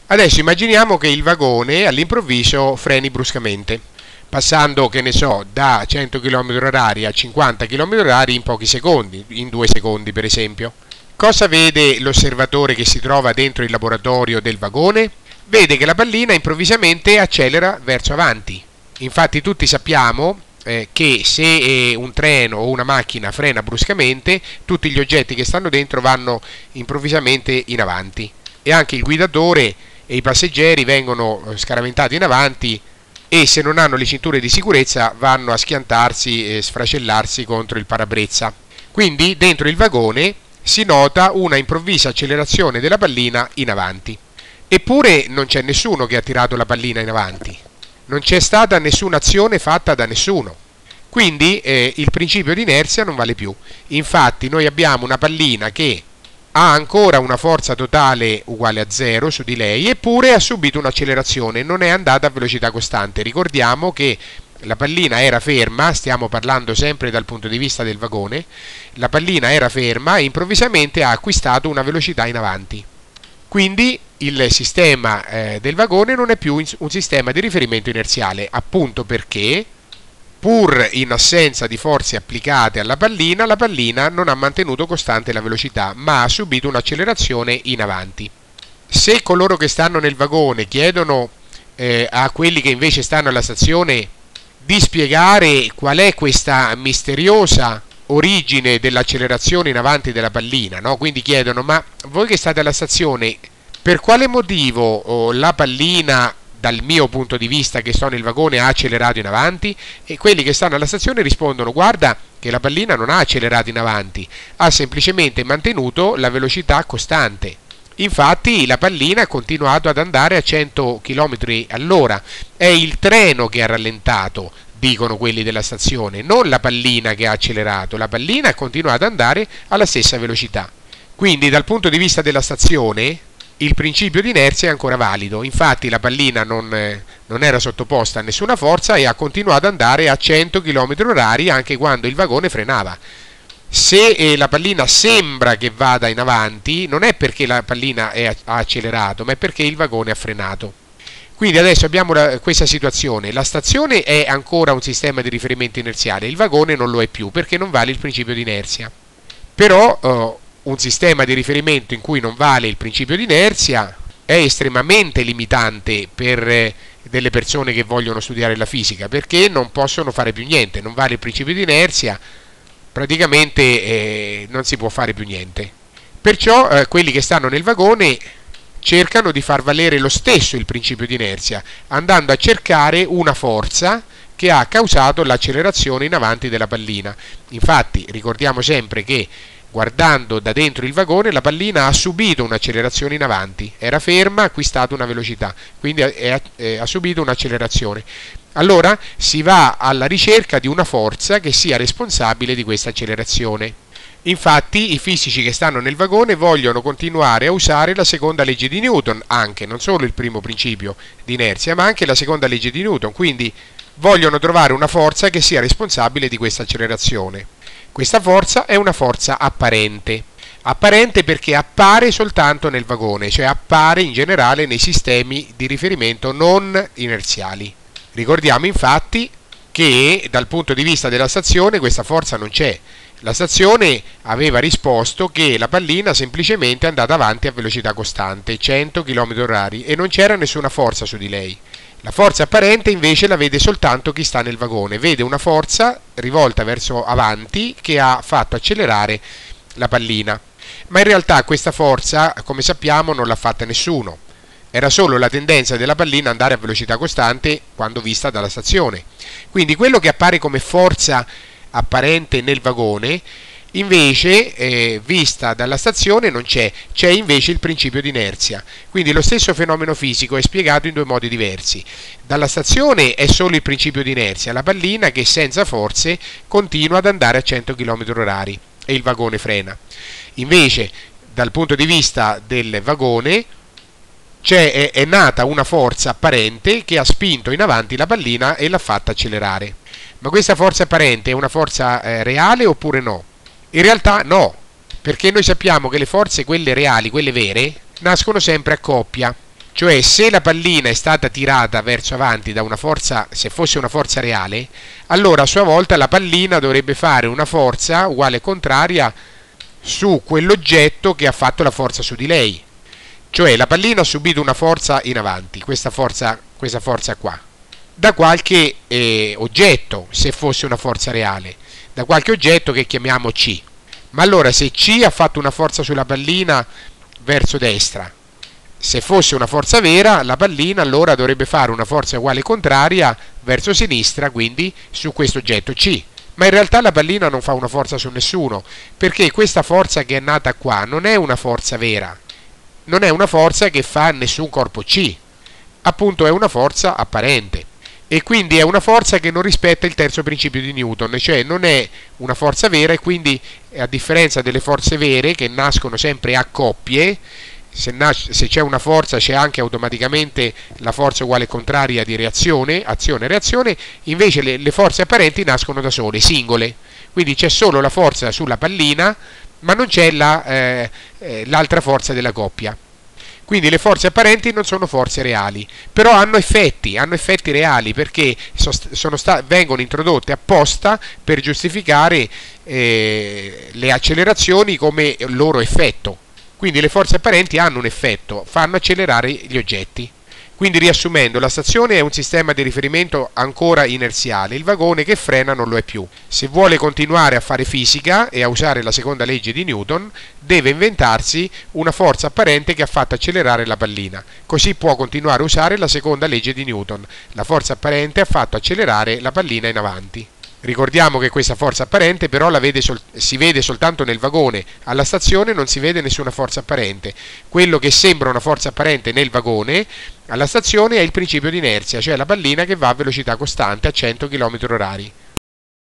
Adesso immaginiamo che il vagone all'improvviso freni bruscamente, passando, che ne so, da 100 km/h a 50 km/h in pochi secondi, in 2 secondi per esempio. Cosa vede l'osservatore che si trova dentro il laboratorio del vagone? Vede che la pallina improvvisamente accelera verso avanti. Infatti tutti sappiamo che se un treno o una macchina frena bruscamente, tutti gli oggetti che stanno dentro vanno improvvisamente in avanti e anche il guidatore e i passeggeri vengono scaraventati in avanti e se non hanno le cinture di sicurezza vanno a schiantarsi e sfracellarsi contro il parabrezza. Quindi dentro il vagone si nota una improvvisa accelerazione della pallina in avanti. Eppure non c'è nessuno che ha tirato la pallina in avanti, non c'è stata nessuna azione fatta da nessuno. Quindi il principio di inerzia non vale più. Infatti noi abbiamo una pallina che ha ancora una forza totale uguale a 0 su di lei, eppure ha subito un'accelerazione, non è andata a velocità costante. Ricordiamo che la pallina era ferma, stiamo parlando sempre dal punto di vista del vagone, la pallina era ferma e improvvisamente ha acquistato una velocità in avanti. Quindi il sistema del vagone non è più un sistema di riferimento inerziale, appunto perché pur in assenza di forze applicate alla pallina, la pallina non ha mantenuto costante la velocità, ma ha subito un'accelerazione in avanti. Se coloro che stanno nel vagone chiedono a quelli che invece stanno alla stazione di spiegare qual è questa misteriosa origine dell'accelerazione in avanti della pallina, no? Quindi chiedono: ma voi che state alla stazione, per quale motivo la pallina, dal mio punto di vista che sto nel vagone, ha accelerato in avanti? E quelli che stanno alla stazione rispondono: guarda che la pallina non ha accelerato in avanti, ha semplicemente mantenuto la velocità costante. Infatti la pallina ha continuato ad andare a 100 km all'ora, è il treno che ha rallentato, dicono quelli della stazione, non la pallina che ha accelerato, la pallina ha continuato ad andare alla stessa velocità. Quindi dal punto di vista della stazione il principio di inerzia è ancora valido, infatti la pallina non era sottoposta a nessuna forza e ha continuato ad andare a 100 km/h anche quando il vagone frenava. Se la pallina sembra che vada in avanti, non è perché la pallina ha accelerato, ma è perché il vagone ha frenato. Quindi adesso abbiamo questa situazione: la stazione è ancora un sistema di riferimento inerziale, il vagone non lo è più perché non vale il principio di inerzia. Però un sistema di riferimento in cui non vale il principio di inerzia è estremamente limitante per delle persone che vogliono studiare la fisica, perché non possono fare più niente, non vale il principio di inerzia, praticamente non si può fare più niente. Perciò quelli che stanno nel vagone cercano di far valere lo stesso il principio di inerzia, andando a cercare una forza che ha causato l'accelerazione in avanti della pallina. Infatti ricordiamo sempre che guardando da dentro il vagone la pallina ha subito un'accelerazione in avanti, era ferma, ha acquistato una velocità, quindi ha subito un'accelerazione. Allora si va alla ricerca di una forza che sia responsabile di questa accelerazione. Infatti i fisici che stanno nel vagone vogliono continuare a usare la seconda legge di Newton, anche non solo il primo principio di inerzia, ma anche la seconda legge di Newton, quindi vogliono trovare una forza che sia responsabile di questa accelerazione. Questa forza è una forza apparente. Apparente perché appare soltanto nel vagone, cioè appare in generale nei sistemi di riferimento non inerziali. Ricordiamo infatti che dal punto di vista della stazione questa forza non c'è. La stazione aveva risposto che la pallina semplicemente è andata avanti a velocità costante, 100 km/h, e non c'era nessuna forza su di lei. La forza apparente invece la vede soltanto chi sta nel vagone, vede una forza rivolta verso avanti che ha fatto accelerare la pallina. Ma in realtà questa forza, come sappiamo, non l'ha fatta nessuno. Era solo la tendenza della pallina ad andare a velocità costante quando vista dalla stazione. Quindi quello che appare come forza apparente nel vagone, invece vista dalla stazione non c'è invece il principio di inerzia. Quindi lo stesso fenomeno fisico è spiegato in due modi diversi. Dalla stazione è solo il principio di inerzia, la pallina che senza forze continua ad andare a 100 km/h e il vagone frena. Invece dal punto di vista del vagone è nata una forza apparente che ha spinto in avanti la pallina e l'ha fatta accelerare. Ma questa forza apparente è una forza reale oppure no? In realtà no, perché noi sappiamo che le forze, quelle reali, quelle vere, nascono sempre a coppia. Cioè, se la pallina è stata tirata verso avanti da una forza, se fosse una forza reale, allora a sua volta la pallina dovrebbe fare una forza uguale e contraria su quell'oggetto che ha fatto la forza su di lei. Cioè, la pallina ha subito una forza in avanti, questa forza qua, da qualche oggetto, se fosse una forza reale, da qualche oggetto che chiamiamo C. Ma allora, se C ha fatto una forza sulla pallina verso destra, se fosse una forza vera, la pallina allora dovrebbe fare una forza uguale e contraria verso sinistra, quindi su questo oggetto C. Ma in realtà la pallina non fa una forza su nessuno, perché questa forza che è nata qua non è una forza vera, non è una forza che fa nessun corpo C, appunto è una forza apparente. E quindi è una forza che non rispetta il terzo principio di Newton, cioè non è una forza vera, e quindi, a differenza delle forze vere che nascono sempre a coppie, se c'è una forza c'è anche automaticamente la forza uguale e contraria di reazione, azione-reazione, invece le forze apparenti nascono da sole, singole. Quindi c'è solo la forza sulla pallina, ma non c'è l'altra forza della coppia. Quindi le forze apparenti non sono forze reali, però hanno effetti reali, perché vengono introdotte apposta per giustificare le accelerazioni come loro effetto. Quindi le forze apparenti hanno un effetto, fanno accelerare gli oggetti. Quindi, riassumendo, la stazione è un sistema di riferimento ancora inerziale, il vagone che frena non lo è più. Se vuole continuare a fare fisica e a usare la seconda legge di Newton, deve inventarsi una forza apparente che ha fatto accelerare la pallina. Così può continuare a usare la seconda legge di Newton. La forza apparente ha fatto accelerare la pallina in avanti. Ricordiamo che questa forza apparente però si vede soltanto nel vagone, alla stazione non si vede nessuna forza apparente. Quello che sembra una forza apparente nel vagone, alla stazione, è il principio di inerzia, cioè la pallina che va a velocità costante a 100 km/h.